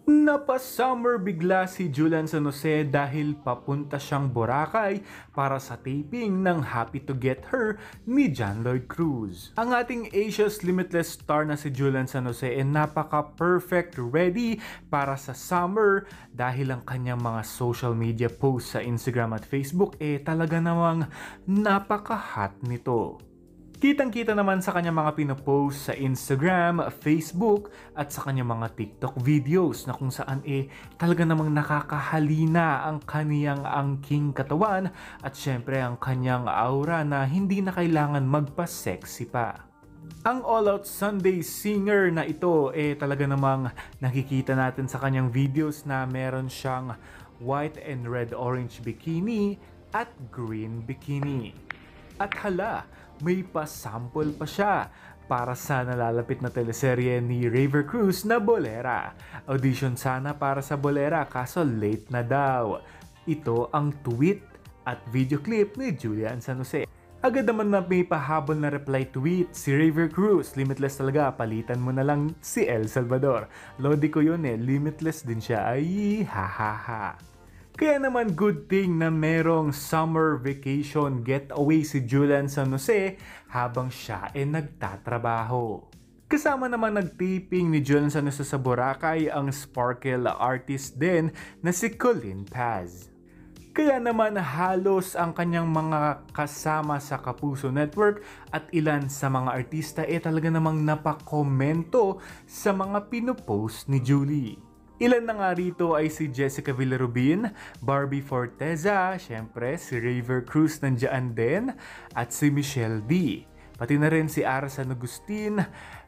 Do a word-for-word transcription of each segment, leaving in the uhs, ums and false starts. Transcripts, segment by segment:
Napa-summer bigla si Julian San Jose dahil papunta siyang Boracay para sa taping ng Happy to Get Her ni John Lloyd Cruz. Ang ating Asia's Limitless star na si Julian San Jose ay napaka-perfect ready para sa summer dahil ang kanyang mga social media posts sa Instagram at Facebook eh talaga namang napaka-hot nito. Kitang-kita naman sa kanyang mga pinopost sa Instagram, Facebook at sa kanyang mga TikTok videos na kung saan eh talaga namang nakakahalina ang kaniyang angking katawan at syempre ang kanyang aura na hindi na kailangan magpa-sexy pa. Ang all-out Sunday singer na ito eh talaga namang nakikita natin sa kanyang videos na meron siyang white and red-orange bikini at green bikini. At hala, may pa-sample pa siya para sa nalalapit na teleserye ni River Cruz na Bolera. Audition sana para sa Bolera kaso late na daw. Ito ang tweet at video clip ni Julian San Jose. Agad naman na may pahabol na reply tweet si River Cruz. Limitless talaga, palitan mo na lang si El Salvador. Lodi ko yun eh, limitless din siya. Ay, ha ha ha. Kaya naman good thing na merong summer vacation getaway si Julian San Jose habang siya ay nagtatrabaho. Kasama naman nag-taping ni Julian San Jose sa Boracay ang sparkle artist din na si Colin Paz. Kaya naman halos ang kanyang mga kasama sa Kapuso Network at ilan sa mga artista ay talaga namang napakomento sa mga pinopost ni Julie. Ilan na nga rito ay si Jessica Villarubin, Barbie Forteza, syempre si River Cruz nandiyan din, at si Michelle D. Pati na rin si Ara San Agustin,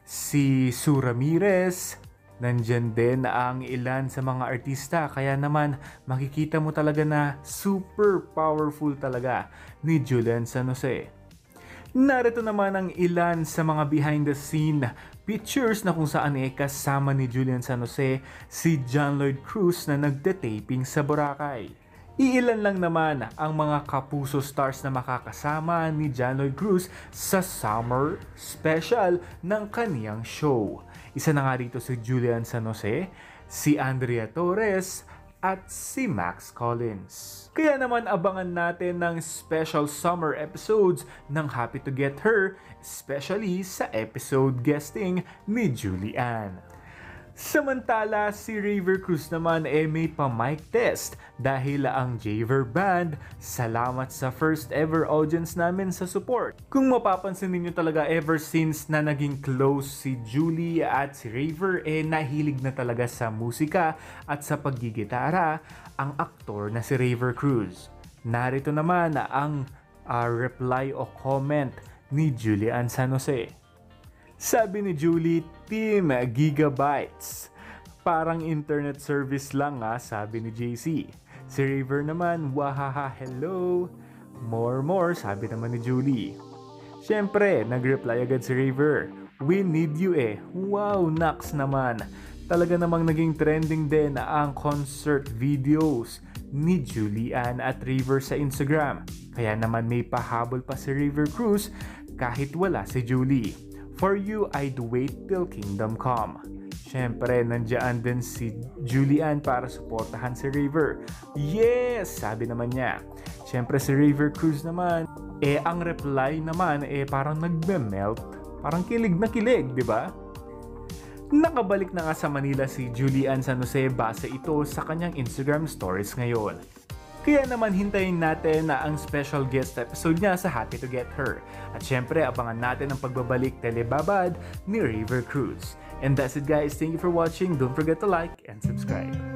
si Sue Ramirez, nandiyan din ang ilan sa mga artista. Kaya naman makikita mo talaga na super powerful talaga ni Julian San Jose. Narito naman ang ilan sa mga behind the scene pictures na kung saan eh kasama ni Julian San Jose si John Lloyd Cruz na nagte-taping sa Boracay. Iilan lang naman ang mga Kapuso stars na makakasama ni John Lloyd Cruz sa summer special ng kaniyang show. Isa na nga rito si Julian San Jose, si Andrea Torres, at si Max Collins. Kaya naman abangan natin ng special summer episodes ng Happy to Get Her, especially sa episode guesting ni Julian. Samantala, si River Cruz naman eh may pa-mic test dahil ang Javer Band, salamat sa first ever audience namin sa support. Kung mapapansin niyo talaga ever since na naging close si Julie at si River eh nahilig na talaga sa musika at sa paggigitara ang aktor na si River Cruz. Narito naman ang uh, reply o comment ni Julian San Jose. Sabi ni Julie, Team Gigabytes. Parang internet service lang nga, sabi ni J C. Si River naman, wahaha hello. More more, sabi naman ni Julie. Siyempre, nag-reply agad si River. We need you eh. Wow, naks naman. Talaga namang naging trending din ang concert videos ni Julian at River sa Instagram. Kaya naman may pahabol pa si River Cruz kahit wala si Julie. For you, I'd wait till kingdom come. Siyempre, nandiyan din si Julian para suportahan si River. Yes! Sabi naman niya. Siyempre, si River Cruz naman, eh ang reply naman, eh parang nagme-melt. Parang kilig na kilig, di ba? Nakabalik na nga sa Manila si Julian San Jose base ito sa kanyang Instagram stories ngayon. Kaya naman hintayin natin na ang special guest episode niya sa Happy to Get Her. At syempre, abangan natin ang pagbabalik telebabad ni River Cruz. And that's it guys, thank you for watching, don't forget to like and subscribe.